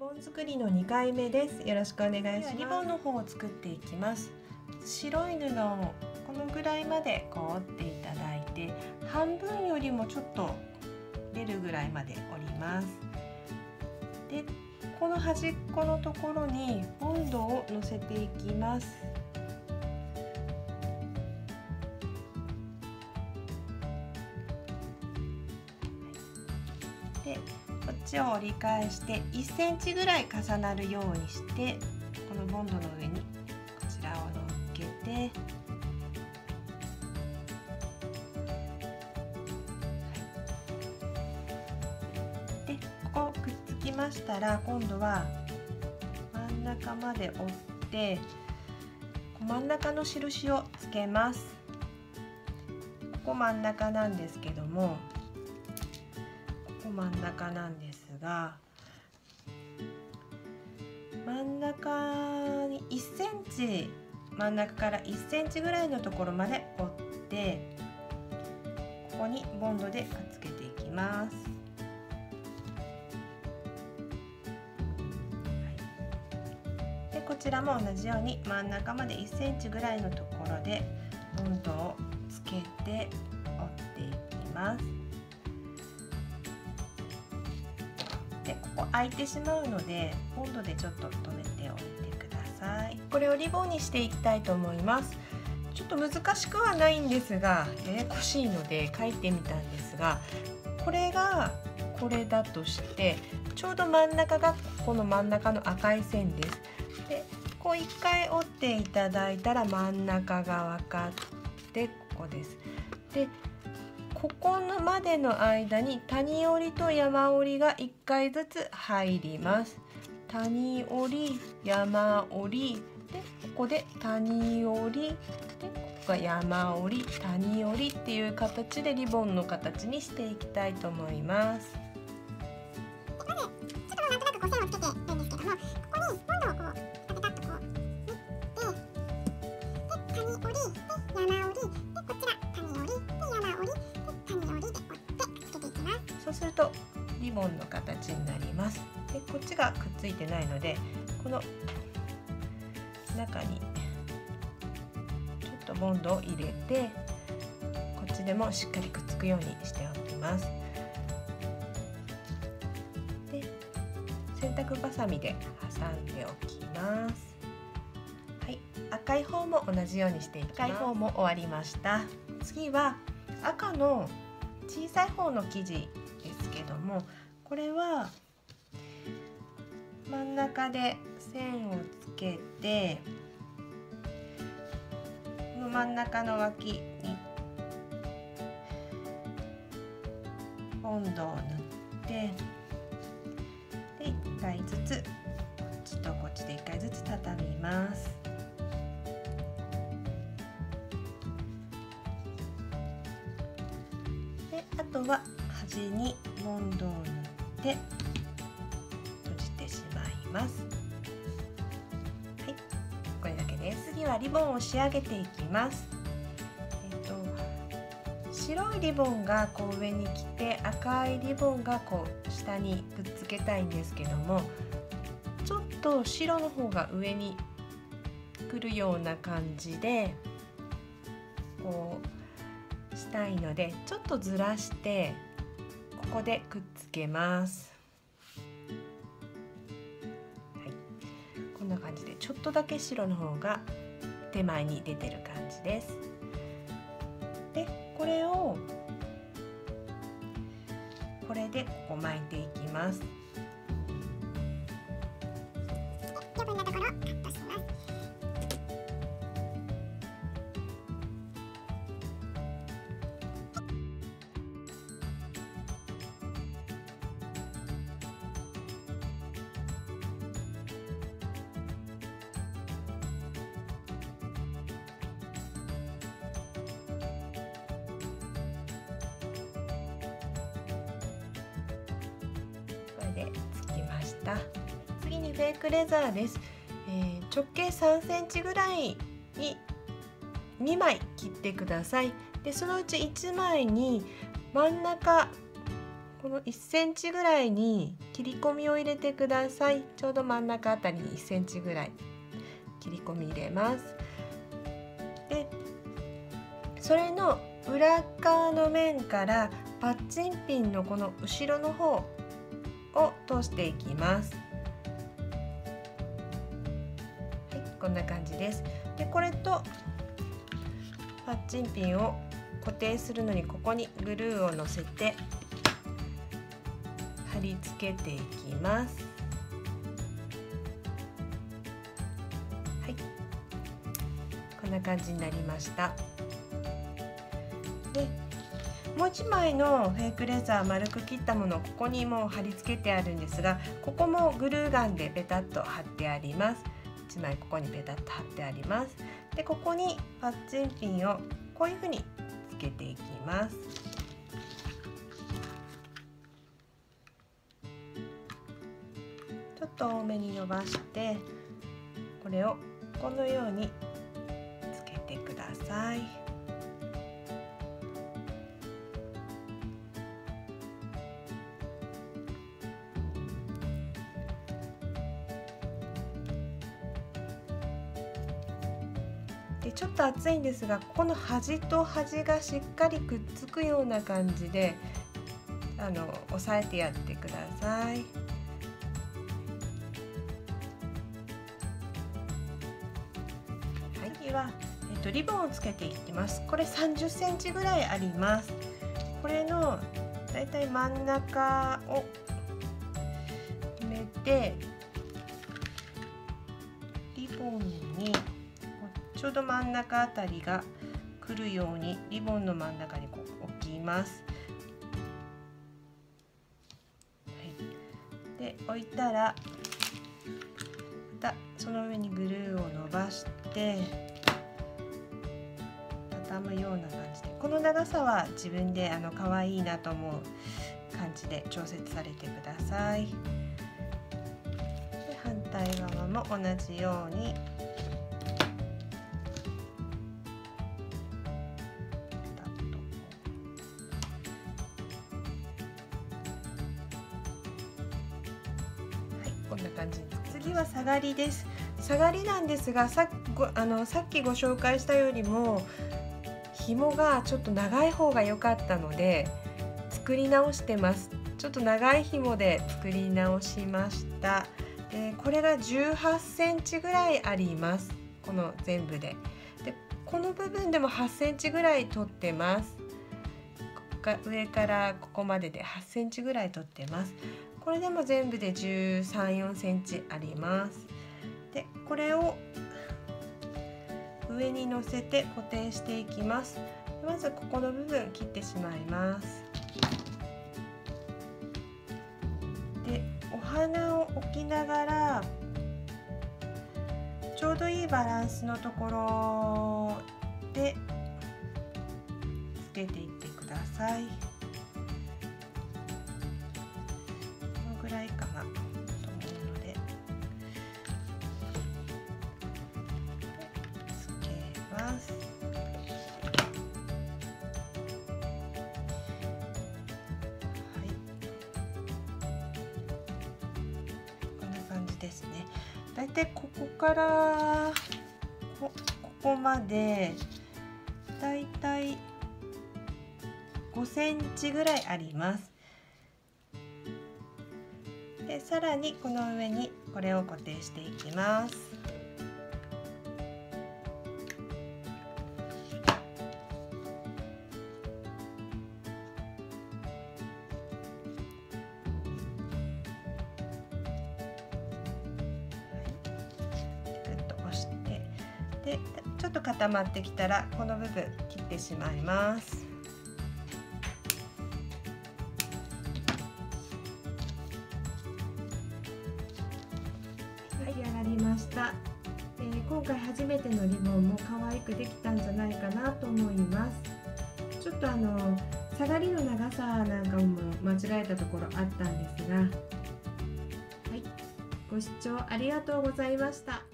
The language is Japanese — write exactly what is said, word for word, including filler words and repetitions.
ボン作りのにかいめです。よろしくお願いします。リボンの方を作っていきます。白い布をこのぐらいまでこう折っていただいて、半分よりもちょっと出るぐらいまで折ります。で、この端っこのところにボンドを乗せていきます。で、こっちを折り返していっセンチぐらい重なるようにして、このボンドの上にこちらを乗っけて、で、ここくっつきましたら、今度は真ん中まで折って真ん中の印をつけます。ここ真ん中なんですけども、ここ真ん中なんですが、真ん中にいっセンチ、真ん中からいっセンチぐらいのところまで折って、ここにボンドでくっつけていきます。はい、でこちらも同じように真ん中までいっセンチぐらいのところでボンドをつけて折っていきます。でここ空いてしまうので、ボンドでちょっと留めておいてください。これをリボンにしていきたいと思います。ちょっと難しくはないんですが、ややこしいので書いてみたんですが、これがこれだとして、ちょうど真ん中がこの真ん中の赤い線です。でこういっかい折っていただいたら真ん中が分かって、ここです。でここのまでの間に谷折りと山折りがいっかいずつ入ります。谷折り、山折りで、ここで谷折りで、ここが山折り、谷折りっていう形でリボンの形にしていきたいと思います。 まずちょっとなんとなくこう線をつけてるんですけども、ここにボンドをこうペタッとこう縫って、で谷折りで山折りで、こちら谷折りで山折りで谷折りで折ってつけていきます。 そうするとリボンの形になります。でこっちがくっついてないので、この中にちょっとボンドを入れて、こっちでもしっかりくっつくようにしておきます。で洗濯バサミで挟んでおきます。はい、赤い方も同じようにしていきます。赤い方も終わりました。次は赤の小さい方の生地ですけども、これは真ん中で線をつけて、この真ん中の脇にボンドを塗って、でいっかいずつこっちとこっちでいっかいずつ畳みます。であとは端にボンドを塗って閉じてしまいます。はい、これだけです。次はリボンを仕上げていきます。えっと白いリボンがこう上に来て、赤いリボンがこう下にくっつけたいんですけども、ちょっと白の方が上に来るような感じでこうしたいので、ちょっとずらしてここでくっつけます。はい、こんな感じでちょっとだけ白の方が手前に出てる感じです。でこれをこれでここ巻いていきます。 余分なところカットします。 これでつきました。次にフェイクレザーです。えー、直径さんセンチぐらいににまい切ってください。でそのうちいちまいに真ん中、 このいっセンチぐらいに切り込みを入れてください。ちょうど真ん中あたりにいっセンチぐらい切り込み入れます。でそれの裏側の面からパッチンピンのこの後ろの方を通していきます。はい、こんな感じです。でこれとパッチンピンを固定するのにここにグルーをのせて貼り付けていきます。はい、こんな感じになりました。でもう一枚のフェイクレザー丸く切ったものをここにもう貼り付けてあるんですが、ここもグルーガンでペタッと貼ってあります。いちまいここにペタッと貼ってあります。でここにパッチンピンをこういうふうにつけていきます。ちょっと多めに伸ばしてこれをこのようにつけてください。でちょっと厚いんですが、ここの端と端がしっかりくっつくような感じであの押さえてやってください。次は、えっと、リボンをつけていきます。これさんじゅっセンチぐらいあります。これのだいたい真ん中を決めてリボンにちょうど真ん中あたりが来るようにリボンの真ん中にこう置きます。はい、で置いたらまたその上にグルーを伸ばして畳むような感じで、この長さは自分であの可愛いなと思う感じで調節されてください。で反対側も同じようにこんな感じ。次は下がりです。下がりなんですが、さごあのさっきご紹介したよりも紐がちょっと長い方が良かったので作り直してます。ちょっと長い紐で作り直しました。でこれがじゅうはちセンチぐらいあります。この全部で。でこの部分でもはちセンチぐらい取ってます。上からここまでではちセンチぐらい取ってます。これでも全部でじゅうさん、よんセンチあります。でこれを上に乗せて固定していきます。まずここの部分切ってしまいます。でお花を置きながらちょうどいいバランスのところでつけていってください。ぐらいかなと思うのでつけます。はい、こんな感じですね。だいたいここからこ、ここまでだいたいごセンチぐらいあります。でさらにこの上にこれを固定していきます。ぐっと押して、でちょっと固まってきたらこの部分切ってしまいます。はい、上がりました。えー、今回初めてのリボンも可愛くできたんじゃないかなと思います。ちょっとあの下がりの長さなんかも間違えたところあったんですが、はい、ご視聴ありがとうございました。